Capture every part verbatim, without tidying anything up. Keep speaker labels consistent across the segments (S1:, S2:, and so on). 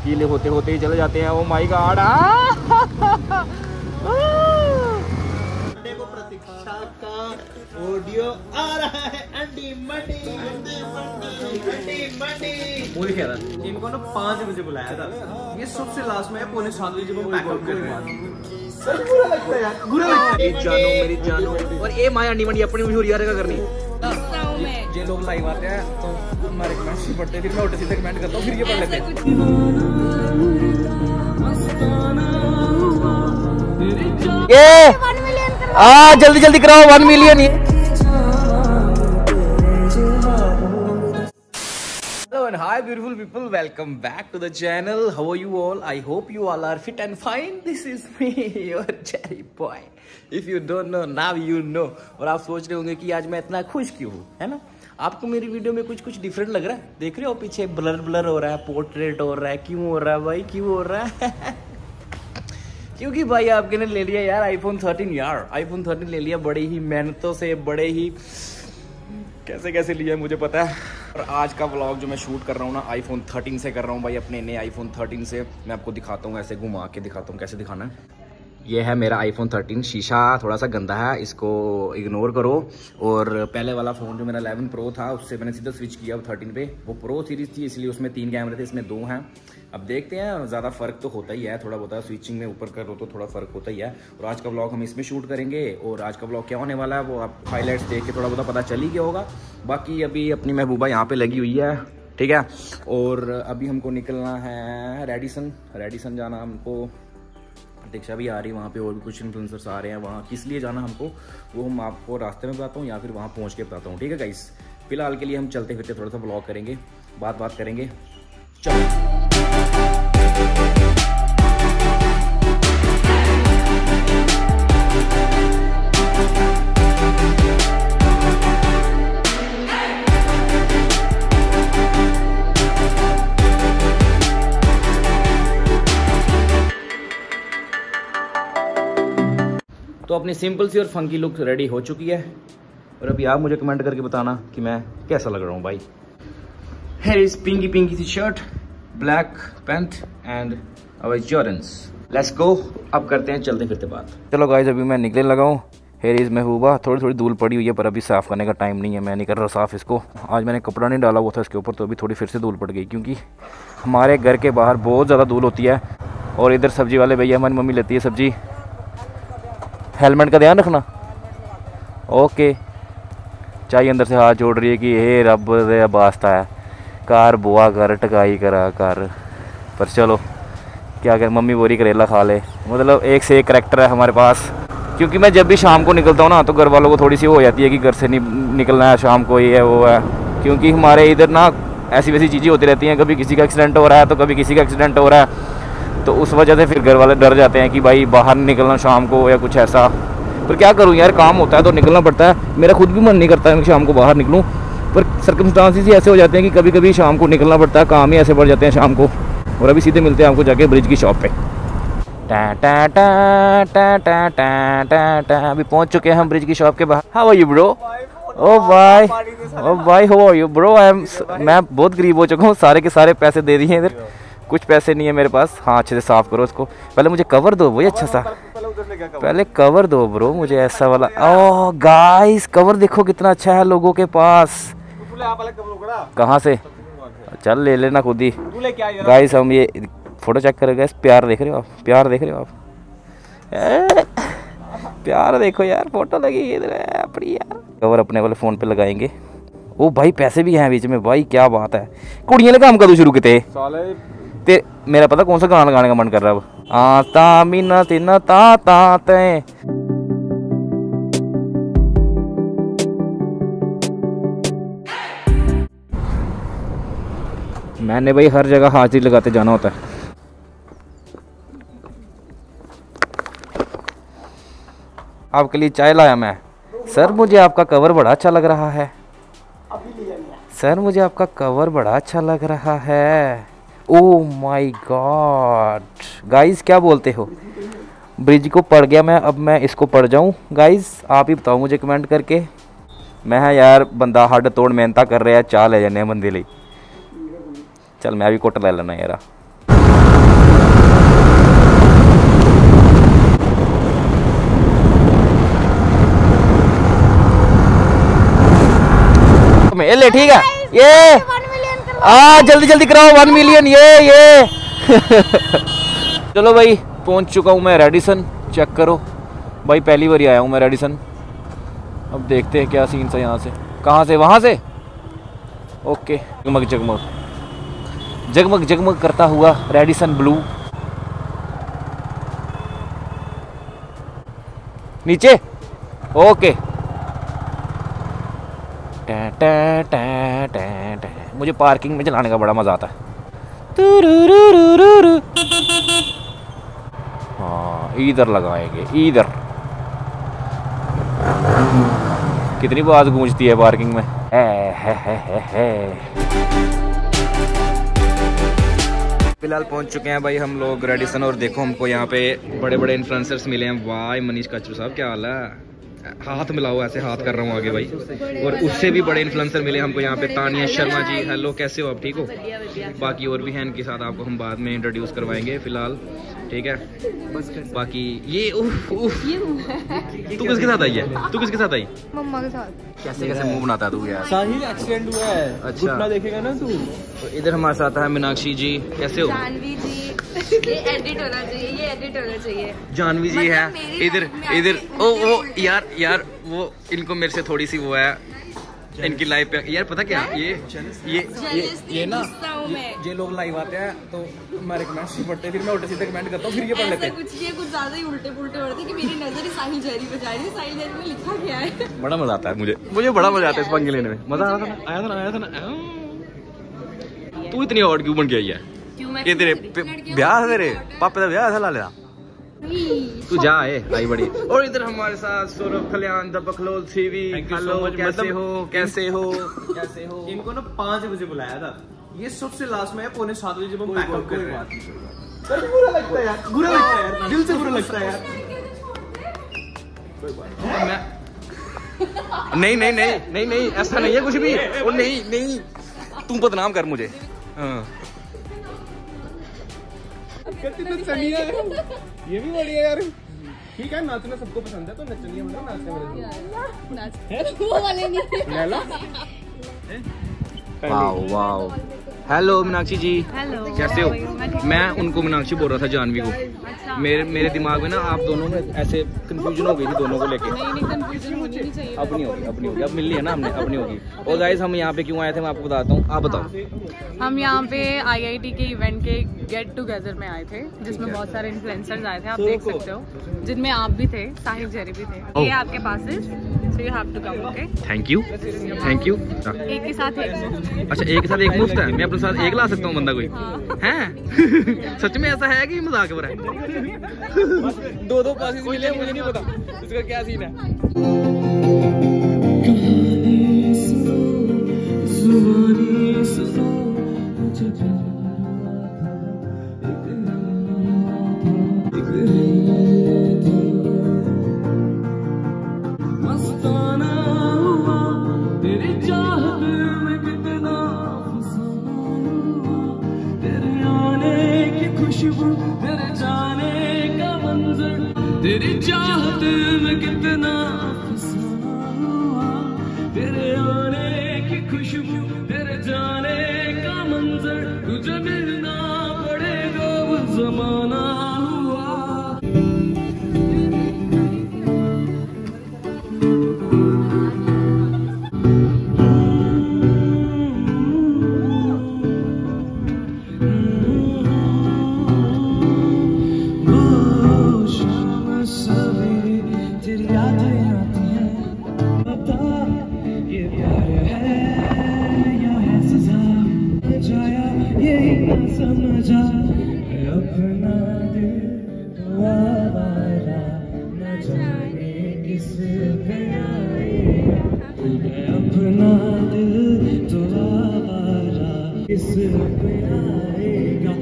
S1: गीले होते होते ही चले जाते हैं। ओ माय गॉड,
S2: देखो प्रतीक्षा का ऑडियो आ रहा है। अंडी मंडी अंडी मंडी वो लिखा था इनको ना पाँच बजे बुलाया था, ये सबसे लास्ट में पौने सात बजे को पैकअप कर रहे हैं। बुरा लगता है यार, बुरा लगता है।
S1: जानो मेरी जानो, और ये माया अंडी मंडी अपनी मशहूर यार का करनी।
S3: ये लोग लाइव आते हैं तो हमारे कमेंट्स ही पढ़ते हैं, फिर मैं उल्टे सीधे कमेंट करता हूँ, फिर ये पढ़ लेते हैं।
S1: ये आ जल्दी जल्दी कराओ वन मिलियन। ये hello and hi beautiful people, welcome back to the channel. How are you all? I hope you all are fit and fine. This is me your cherry boy. If you don't know now you know. और आप सोच रहे होंगे कि आज मैं इतना खुश क्यों हूँ, है ना? आपको मेरी वीडियो में कुछ कुछ डिफरेंट लग रहा है? देख रहे हो पीछे ब्लर ब्लर हो रहा है, पोर्ट्रेट हो रहा है। क्यों हो रहा है भाई, क्यों हो रहा है? क्योंकि भाई आपके ने ले लिया यार आईफोन थर्टीन। यार आईफोन थर्टीन ले लिया बड़ी ही मेहनतों से, बड़े ही कैसे कैसे लिया मुझे पता है। और आज का व्लॉग जो मैं शूट कर रहा हूँ ना आईफोन थर्टीन से कर रहा हूँ भाई, अपने नए आईफोन थर्टीन से। मैं आपको दिखाता हूँ, ऐसे घुमा के दिखाता हूँ कैसे दिखाना है। ये है मेरा आईफोन थर्टीन। शीशा थोड़ा सा गंदा है, इसको इग्नोर करो। और पहले वाला फ़ोन जो मेरा इलेवन प्रो था उससे मैंने सीधा स्विच किया थर्टीन पे। वो प्रो सीरीज़ थी इसलिए उसमें तीन कैमरे थे, इसमें दो हैं। अब देखते हैं, ज़्यादा फ़र्क तो होता ही है थोड़ा बहुत, स्विचिंग में ऊपर करो तो थोड़ा फ़र्क होता ही है। और आज का व्लॉग हम इसमें शूट करेंगे। और आज का व्लॉग क्या होने वाला है वो आप हाईलाइट्स देख के थोड़ा बहुत पता चल ही गया होगा। बाकी अभी अपनी महबूबा यहाँ पे लगी हुई है, ठीक है। और अभी हमको निकलना है रेडिसन। रेडिसन जाना हमको, दीक्षा भी आ रही है वहाँ पे, और भी कुछ इन्फ्लुएंसर्स आ रहे हैं वहाँ। किस लिए जाना हमको वो हम आपको रास्ते में बताता हूँ या फिर वहाँ पहुँच के बताता हूँ, ठीक है गाइस। फिलहाल के लिए हम चलते फिरते थोड़ा सा व्लॉग करेंगे, बात बात करेंगे। चलो तो अपनी सिंपल सी और फंकी लुक रेडी हो चुकी है। और अभी आप मुझे कमेंट करके बताना कि मैं कैसा लग रहा हूँ भाई। हेयर इज पिंकी पिंकी सी shirt, black pant and our Jordans. Let's go. अब करते हैं चलते फिरते बात। चलो गाइस, अभी मैं निकलने लगा हूँ। हेयर इज महबूबा। थोड़ी थोड़ी धूल पड़ी हुई है पर अभी साफ़ करने का टाइम नहीं है, मैं नहीं कर रहा साफ़ इसको। आज मैंने कपड़ा नहीं डाला हुआ था इसके ऊपर, तो अभी थोड़ी फिर से धूल पड़ गई, क्योंकि हमारे घर के बाहर बहुत ज़्यादा धूल होती है। और इधर सब्ज़ी वाले भैया, हमारी मम्मी लेती है सब्ज़ी। हेलमेट का ध्यान रखना, ओके। चाहिए अंदर से हाथ जोड़ रही है कि हे रब दे वास्ता है, कार बुआ कर, टकाई करा कर। पर चलो क्या कर, मम्मी बोरी करेला खा ले। मतलब एक से एक करैक्टर है हमारे पास। क्योंकि मैं जब भी शाम को निकलता हूँ ना तो घर वालों को थोड़ी सी हो जाती है कि घर से नहीं निकलना है शाम को, ये है वो है। क्योंकि हमारे इधर ना ऐसी वैसी चीज़ें होती रहती हैं, कभी किसी का एक्सीडेंट हो रहा है तो कभी किसी का एक्सीडेंट हो रहा है, तो उस वजह से फिर घर वाले डर जाते हैं कि भाई बाहर निकलना शाम को या कुछ ऐसा। पर क्या करूँ यार, काम होता है तो निकलना पड़ता है। मेरा खुद भी मन नहीं करता है कि शाम को बाहर निकलूँ, पर सर्कमस्टांसेस ही ऐसे हो जाते हैं कि कभी कभी शाम को निकलना पड़ता है, काम ही ऐसे बढ़ जाते हैं शाम को। और अभी सीधे मिलते हैं आपको जाके ब्रिज की शॉप पे। टा टा टा टा टा टा टा टा। अभी पहुँच चुके हैं हम ब्रिज की शॉप के बाहर। How are you bro? ओ भाई, ओ भाई how are you bro? I am, मैं बहुत गरीब हो चुका हूँ, सारे के सारे पैसे दे दिए इधर, कुछ पैसे नहीं है मेरे पास। हाँ अच्छे से साफ करो इसको, पहले मुझे कवर दो वही अच्छा सा, पहले कवर दो ब्रो मुझे ऐसा वाला। ओह गाइस, कवर देखो कितना अच्छा है लोगों के पास। कहाँ से? चल ले लेना खुद ही। गाइस हम ये फोटो चेक करें गाइस, प्यार देख रहे हो आप, प्यार देख रहे हो आप, प्यार देखो यार, फोटो लगी इधर अपनी यार। कवर अपने वाले फ़ोन पे लगाएंगे। ओ भाई पैसे भी हैं बीच में भाई, क्या बात है। कुड़ियाँ ने काम कदू शुरू किए ते, मेरा पता कौन सा गाना लगाने का मन कर रहा है अब। आता मीना तीना ता ता ते। मैंने भाई हर जगह हाजिरी लगाते जाना होता है। आपके लिए चाय लाया मैं। सर मुझे आपका कवर बड़ा अच्छा लग रहा है। सर मुझे आपका कवर बड़ा अच्छा लग रहा है। ओह माय गॉड गाइस, क्या बोलते हो? ब्रिज को पढ़ गया मैं, अब मैं इसको पढ़ जाऊं गाइस? आप ही बताओ मुझे कमेंट करके। मैं है यार बंदा हड तोड़ मेहनत कर रहा है, चाह ले जाने बंदे लिए। चल मैं भी कोट ले लेना यार। में। ये ले ठीक है, ये आ जल्दी जल्दी कराओ वन मिलियन ये ये चलो भाई पहुंच चुका हूँ मैं रेडिसन। चेक करो भाई, पहली बार ही आया हूँ मैं रेडिसन। अब देखते हैं क्या सीन है यहाँ से। कहाँ से? वहाँ से। ओके, जगमग जगमग जगमग जगमग करता हुआ रेडिसन ब्लू। नीचे ओके। टा टा टा टा टा। मुझे पार्किंग में चलाने का बड़ा मजा आता है। हाँ इधर लगाएंगे, इधर। कितनी आवाज गूंजती है पार्किंग में। है है है है है। फिलहाल पहुंच चुके हैं भाई हम लोग रेडिसन, और देखो हमको यहाँ पे बड़े बड़े इन्फ्लुएंसर्स मिले हैं। वाह मनीष काचरू साहब क्या हाल है? हाथ मिलाओ, ऐसे हाथ कर रहा हूँ आगे भाई। और उससे भी बड़े इन्फ्लुएंसर मिले हमको यहाँ पे। तानिया शर्मा जी, हेलो कैसे हो आप? ठीक हो? बाकी और भी हैं, इनके साथ आपको हम बाद में इंट्रोड्यूस करवाएंगे फिलहाल, ठीक है? बाकी ये उफ उफ तू किसके साथ आई है? तू किसके साथ आई?
S4: मम्मा के साथ।
S1: कैसे कैसे मुंह बनाता है तू यार?
S2: साहिल एक्सीडेंट हुआ है। अच्छा घुटना देखेगा ना तू।
S1: तो इधर हमारे साथ है मीनाक्षी जी, कैसे हो?
S4: जानवी जी, ये एडिट होना चाहिए, ये एडिट होना चाहिए।
S1: जानवी जी है इधर इधर। ओ ओ यार यार वो इनको मेरे से थोड़ी सी वो है इनकी लाइफ पे यार। पता क्या ये ये ये
S3: ये ना ये, ये लोग लाइव आते हैं तो हमारे कमेंट्स नहीं पढ़ते, फिर मैं उल्टे सीधे कमेंट करता हूँ, फिर ये पढ़ लेते हैं।
S4: कुछ ये कुछ ज्यादा ही उल्टे पुल्टे पढ़ते कि मेरी नजर ही साहिल जहरी पे जा रही है। साहिल जहरी में लिखा क्या है?
S1: बड़ा मजा आता है मुझे मुझे बड़ा मजा आता है इस पंगे लेने में। मजा आया था ना आया था ना आया था ना। तू इतनी ऑड क्यों बन के आई है? ये तेरे ब्याह है, तेरे पापा का ब्याह है लाला। तू जा है आई बड़ी। और इधर हमारे साथ सौरभ खलियान द बखलोल सीवी। हेलो कैसे हो? कैसे हो? कैसे हो?
S2: इनको ना पाँच बजे बुलाया था, ये सबसे लास्ट में है पौने सात बजे जब हम पैकअप कर रहे हैं। बुरा लगता है यार, बुरा लगता है यार, दिल से बुरा लगता है यार।
S1: नहीं नहीं नहीं नहीं नहीं ऐसा नहीं है कुछ भी। और नहीं नहीं तू बदनाम कर मुझे। हाँ
S2: ये भी बढ़िया यार। ठीक है नाचना सबको पसंद है तो नचनिए मतलब नाचते मेरे वो वाले नहीं।
S1: Wow wow. Hello Meenakshi ji,
S4: hello
S1: कैसे हो? मैं उनको मीनाक्षी बोल रहा था जानवी को।
S4: अच्छा।
S1: मेरे मेरे दिमाग में ना आप दोनों में ऐसे कंफ्यूजन हो गई थी दोनों को लेके।
S4: नहीं नहीं कंफ्यूजन होनी नहीं चाहिए।
S1: अब नहीं होगी, अब नहीं होगी, अब मिल ली है ना हमने, अब नहीं होगी। और गाइस हम यहाँ पे क्यों आए थे मैं आपको बताता हूँ, आप बताओ।
S5: हम यहाँ पे आईआईटी के इवेंट के गेट टुगेदर में आए थे, जिसमें बहुत सारे इन्फ्लुएंसर्स आए थे, आप देख सकते हो, जिनमें आप भी थे, साहिल जहरी भी थे। ये आपके पास है, so you have to come. Okay
S1: thank you thank you.
S5: एक के साथ एक।
S1: अच्छा एक के साथ एक मुफ्त है? मैं अपने साथ एक ला सकता हूँ बंदा कोई? हैं? सच में ऐसा है कि मजाक हो रहा है?
S3: दो दो पासेस मिले, मुझे नहीं पता इसका क्या सीन है।
S6: तेरी चाहत में कितना अफसाना हुआ, तेरे आने की खुशबू, तेरे जाने का मंजर, तुझे मिलना पड़ेगा वो जमाना हुआ। समझा अपना दिल तो आवारा, न जाने किस पे आएगा। अपना दिल तो आवारा, किस पे आएगा।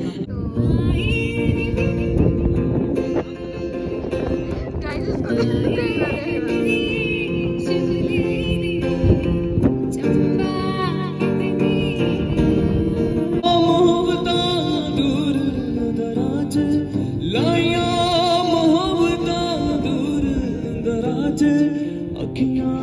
S6: लाया मोहब्बतां दूर दराज, अखियां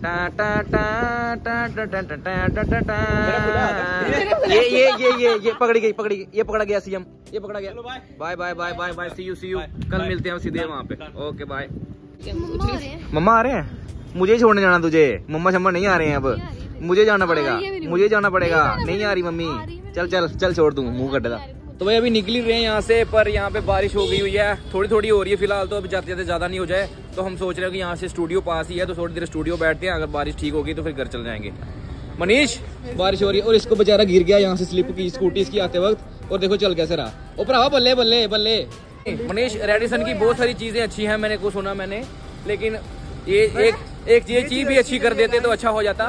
S1: ये ये ये ये ये पकड़ी गई पकड़ी गई ये पकड़ा गया सीएम ये पकड़ा गया। Bye bye bye bye bye see you see you कल मिलते हैं सीधे वहाँ पे। Okay bye. मम्मा आ रहे हैं मुझे ही छोड़ने जाना तुझे। मम्मा शम्मा नहीं आ रहे हैं अब मुझे जाना पड़ेगा मुझे जाना पड़ेगा। नहीं आ रही मम्मी चल चल चल छोड़ दूँ मुँह कटेगा। तो भाई अभी निकल रहे हैं यहाँ से पर यहाँ पे बारिश हो गई हुई है थोड़ी थोड़ी हो रही है फिलहाल। तो अभी जाते जाते ज्यादा नहीं हो जाए तो हम सोच रहे हैं कि यहाँ से स्टूडियो पास ही है तो थोड़ी देर स्टूडियो बैठते हैं। अगर बारिश ठीक होगी तो फिर घर चल जाएंगे। मनीष बारिश हो रही है और इसको बेचारा गिर गया यहाँ से स्लिप की स्कूटी इसकी आते वक्त और देखो चल कैसे रहा। ओ भरावा बल्ले बल्ले बल्ले। मनीष रेडिसन की बहुत सारी चीजें अच्छी हैं मैंने को सुना मैंने लेकिन ये एक एक ये चीज भी अच्छी कर देते तो अच्छा हो जाता।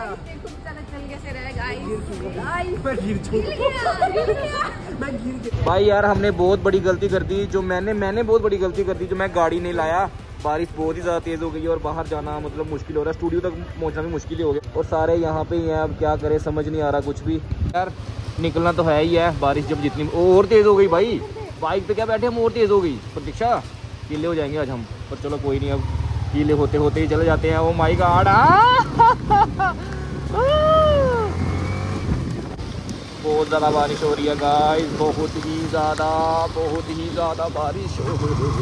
S1: भाई यार हमने बहुत बड़ी गलती कर दी जो मैंने मैंने बहुत बड़ी गलती कर दी जो मैं गाड़ी नहीं लाया। बारिश बहुत ही ज़्यादा तेज़ हो गई और बाहर जाना मतलब मुश्किल हो रहा है स्टूडियो तक पहुंचना भी मुश्किल ही हो गया और सारे यहाँ पे ही हैं। अब क्या करें समझ नहीं आ रहा कुछ भी। यार निकलना तो है ही है बारिश जब जितनी और तेज़ हो गई भाई बाइक पे क्या बैठे हम और तेज़ हो गई। प्रतीक्षा गीले हो जाएंगे आज हम पर चलो कोई नहीं अब गीले होते होते ही चले जाते हैं। ओ माई गॉड बहुत ज़्यादा बारिश हो रही है गाइस बहुत ही ज़्यादा बहुत ही ज़्यादा बारिश हो।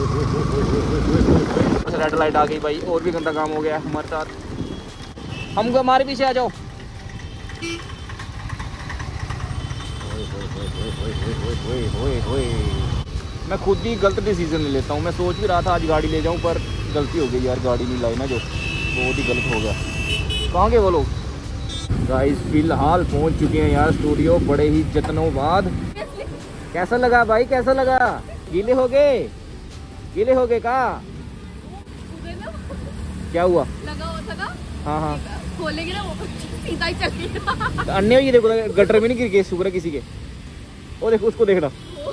S1: रेड लाइट आ गई भाई और भी गंदा काम हो गया हमारे साथ। हम हमारे पीछे आ जाओ। मैं खुद ही गलत डिसीजन ले लेता हूँ। मैं सोच भी रहा था आज गाड़ी ले जाऊँ पर गलती हो गई यार गाड़ी नहीं लाई ना जो बहुत ही गलत हो गया। कहाँ गए वो लोग गाइस फिलहाल पहुंच चुके हैं यार स्टूडियो बड़े ही जतनों बाद। कैसा लगा भाई कैसा लगा? गीले हो गए गीले हो गए का क्या हुआ?
S4: लगा हुआ था
S1: हाँ हाँ
S4: खोलेंगे ना वो सीधा ही चल गया।
S1: अन्य ये देखो गटर में नहीं गिर गए शुक्र है किसी के। ओ देखो उसको देखना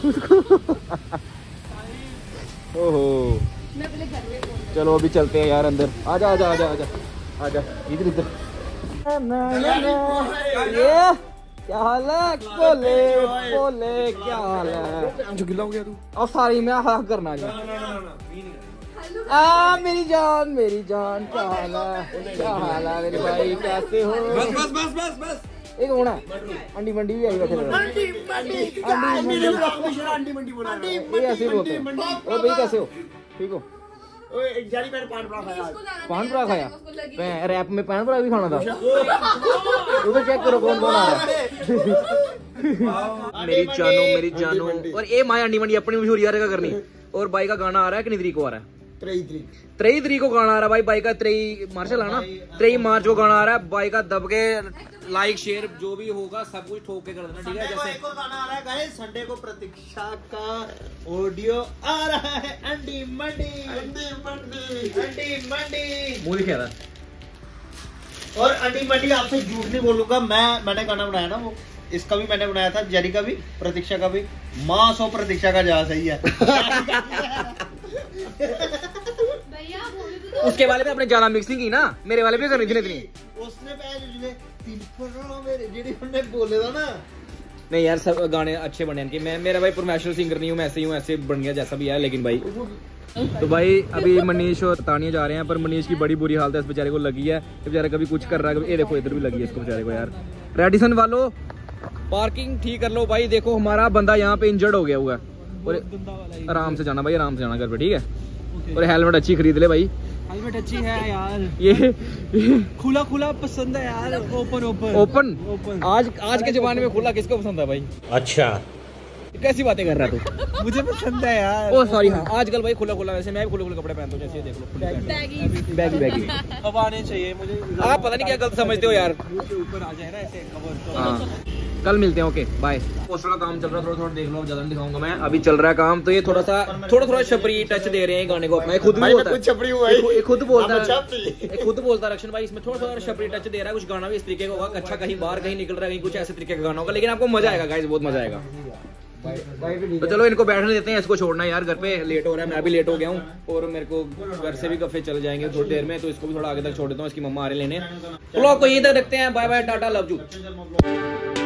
S1: ओहो चलो अभी चलते हैं यार अंदर। आजा आजा आजा आजा आजा इधर इधर। ये क्या हाल है बोले बोले क्या हाल है?
S3: जो गिला हो गया तू
S1: और सारी में हाँ करना क्या आ मेरी जान मेरी जान क्या हाल है क्या हाल है मेरे भाई कैसे हो?
S2: बस बस बस बस बस
S1: एक होना अंडी मंडी भी आई बैठे ये ऐसे बोलते हैं। और भाई कैसे हो ठीक हो? पान परा खाया रैप में पान परा भी खाना था। उधर चेक करो कौन कौन आ रहा है। मेरी जानो मेरी जानो और ये माया अंडी मंडी अपनी मशहूरी यार का करनी। और बाई का गाना आ रहा है कितनी तरीक को आ रहा है? त्रेई तरीक को गाना आ रहा है भाई बाई का त्रेई मार्च आना त्रेई मार्च को गाना आ रहा है बाई का दब के लाइक शेयर जो भी होगा सब कुछ ठोक के कर देना ठीक है। जैसे
S2: एक और गाना आ रहा है गाइस संडे को प्रतीक्षा का ऑडियो आ रहा है अंडी मंडी अंडी मंडी अंडी मंडी
S1: मुंह दिखा रहा
S2: और अंडी मंडी आपसे झूठ नहीं बोलूंगा मैं मैंने गाना बनाया ना वो इसका भी मैंने बनाया था जेरी का भी प्रतीक्षा का भी माँ सौ प्रतीक्षा का जहाँ सही है।
S1: उसके वाले पे अपने ज्यादा मिक्सिंग की ना मेरे वाले पे करनी थी इतनी
S2: उसने मेरे बोले था ना।
S1: नहीं यार सब गाने अच्छे बने हैं कि मैं मेरा भाई प्रोफेशनल सिंगर नहीं हूँ मैं ऐसे ही हूँ ऐसे बन गया जैसा भी है लेकिन भाई तो भाई अभी मनीष और तानिया जा रहे हैं पर मनीष की बड़ी बुरी हालत है इस बेचारे को लगी है। बेचारा कभी कुछ कर रहा है ये देखो इधर भी लगी है इसको बेचारे को यार। रेडिसन वालों पार्किंग ठीक कर लो भाई देखो हमारा बंदा यहाँ पे इंजर्ड हो गया हुआ है और आराम से जाना भाई आराम से जाना घर पे ठीक है। और हेलमेट अच्छी खरीद ले भाई
S3: हेलमेट अच्छी है यार
S1: ये, ये
S3: खुला खुला पसंद है यार ओपन ओपन
S1: ओपन
S3: ओपन
S1: आज आज के जमाने में खुला किसको पसंद है भाई? अच्छा कैसी बातें कर रहा है तू?
S3: मुझे पसंद है यार।
S1: ओ सॉरी हाँ आजकल भाई खुला खुला वैसे मैं भी खुले खुले कपड़े पहनता हूँ जैसे देख लो बैगी बैगी
S3: अब आने चाहिए मुझे।
S1: आप पता नहीं क्या गलत समझते हो यार
S3: ऊपर आ जाए ना ऐसे कवर।
S1: हाँ कल मिलते हैं ओके बाय। पोस्टर का काम चल रहा है थोड़ा थोड़ा देख लो ज्यादा नहीं दिखाऊंगा मैं अभी चल रहा है काम। तो ये थोड़ा सा थोड़ा थोड़ा छपरी टच दे रहे हैं गाने को अपना खुद भी बोलता है खुद बोलता है खुद बोलता है रक्षण भाई इसमें थोड़ा थोड़ा छपरी टच दे रहा है। कुछ गाना भी इस तरीके का होगा अच्छा कहीं बाहर कहीं निकल रहा है कहीं कुछ ऐसे तरीके का गाना होगा लेकिन आपको मजा आएगा गाइस बहुत मजा आएगा। तो चलो इनको बैठने देते हैं इसको छोड़ना है यार घर पे लेट हो रहा है मैं भी लेट हो गया हूँ और मेरे को घर से भी कफे चले जाएंगे थोड़ी देर में तो इसको भी थोड़ा आगे तक छोड़ देता हूँ इसकी मम्मा आ रहे लेने। ब्लॉग को यहीं तक रखते हैं bye bye tata love you.